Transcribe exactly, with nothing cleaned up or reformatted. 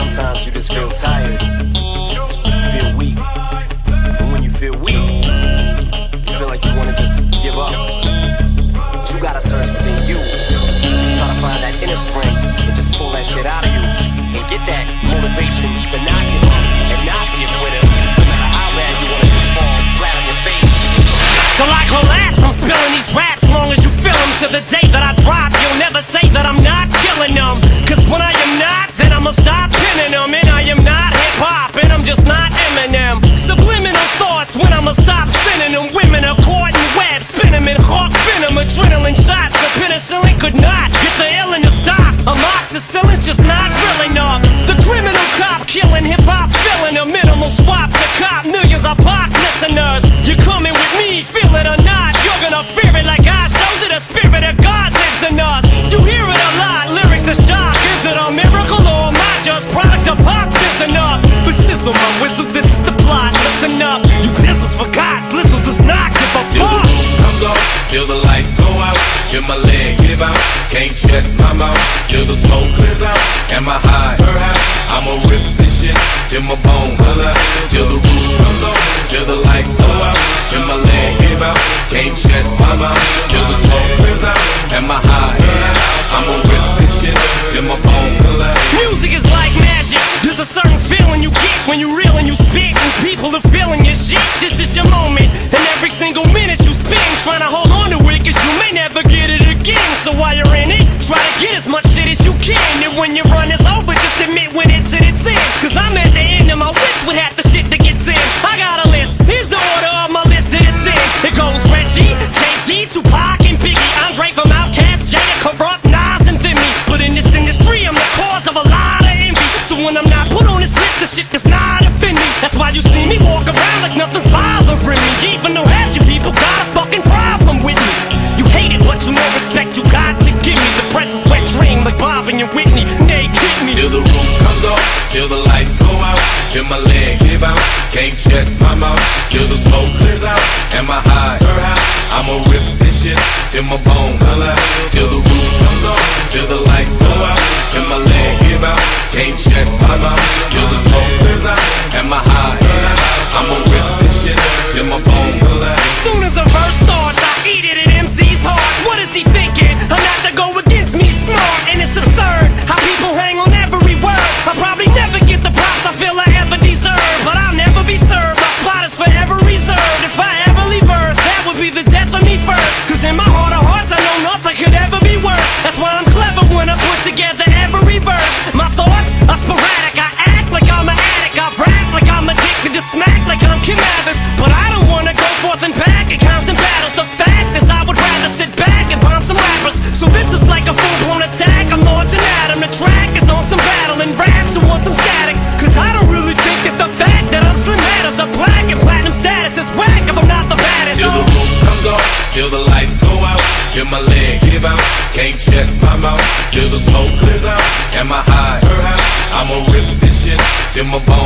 Sometimes you just feel tired, feel weak. And when you feel weak, you feel like you wanna just give up. But you gotta search within you. Try to find that inner strength and just pull that shit out of you. And get that motivation to not give up and not be a quitter. No matter how bad you wanna just fall flat on your face. So like relax, I'm spilling these raps long as you feel them. To the day that I drop, you'll never say that I'm not killing them. Cause when I am not, then I'ma stop pinning them. And I am not hip-hop, and I'm just not Eminem. Subliminal thoughts when I'ma stop spinning them. Women are caught in web, spin them in hawk venom. Adrenaline shots, the penicillin could not get the illin to stop. Amoxicillin's just not real enough. The criminal cop killing hip-hop, filling a minimal swap to cop millions of pop listeners. You're coming with me, feel it or not, you're gonna fear it like I showed you. The spirit of God lives in us. You hear it a lot, lyrics to shock. Is it a miracle or am I just product of pop? Listen up, but sizzle my whistle, this is the plot. Listen up, you pistols for God, Slizzle does not give a Till fuck. the roof comes off, till the lights go out, till my leg give out, can't shut my mouth, till the smoke clears out, and my high, I'ma rip this shit, till my bone color, till the roof comes off, till the lights go out, till my leg give out, can't shut my mouth, till the smoke clears out, and my high, I'ma rip this shit, till my bone color. Music is like magic. There's a certain feeling you get when you reel and you spit, and people are feeling your shit. This is your moment, and every single minute you spend trying to hold on to it, cause you may never get it again. So while you're in it, try to get as much shit as you can. And when your run is over, just admit when it's in its end. Cause I'm at the end of my wits with half the shit that gets in. I got a list, here's the order of my list that it's in. It goes Reggie, Jay-Z, Tupac, and Biggie, Andre from Outkast, Jada, Corrupt, Nas, and Thimmy. But in this industry, I'm the cause of a lot of envy. So when I'm not put on this list, the shit does not offend me. That's why you see me walk around like nothing's bothering me. Even though half you people got a fucking problem with me. You hate it, but you know respect you got to give me. The presence wet dream like Bob and your Whitney. Nay, hit me. Till the roof comes off, till the lights go out, till my leg give out, can't shut my mouth, till the smoke clears out, and my high, I'ma rip this shit, till my bone color, till the roof comes off, till the lights go out, till my leg give out, can't shut my mouth, till the smoke clears out, and my high, I'ma rip this shit, till my bone color. Soon as a verse starts, I eat it at M C's heart. What is he thinking? I'm not to go against me, smart, and it's absurd how people hang on every word. I'll probably never get the props I feel I ever deserve, but I'll never be served. My spot is forever reserved. If I ever leave Earth, that would be the death of me first. Cause in my heart of hearts, I know nothing could ever be worse. That's why I'm clever when I put together every verse. My thoughts are sporadic. I act like I'm an addict. I rap like I'm addicted to smack like I'm Kim Mathers. But I don't wanna go forth and back in constant battles. The fact is I would rather sit back and bomb some rappers. So this is like a full-blown attack. I'm launching at him. The track is on some battle and raps who want some static. Cause I don't really think that the fact that I'm Slim matters. A black and platinum status is whack if I'm not the baddest. Till the roof comes off, till the lights go out, till my leg give out, can't shut my mouth, till the smoke clears out, and my high, I'ma rip this shit, till my bone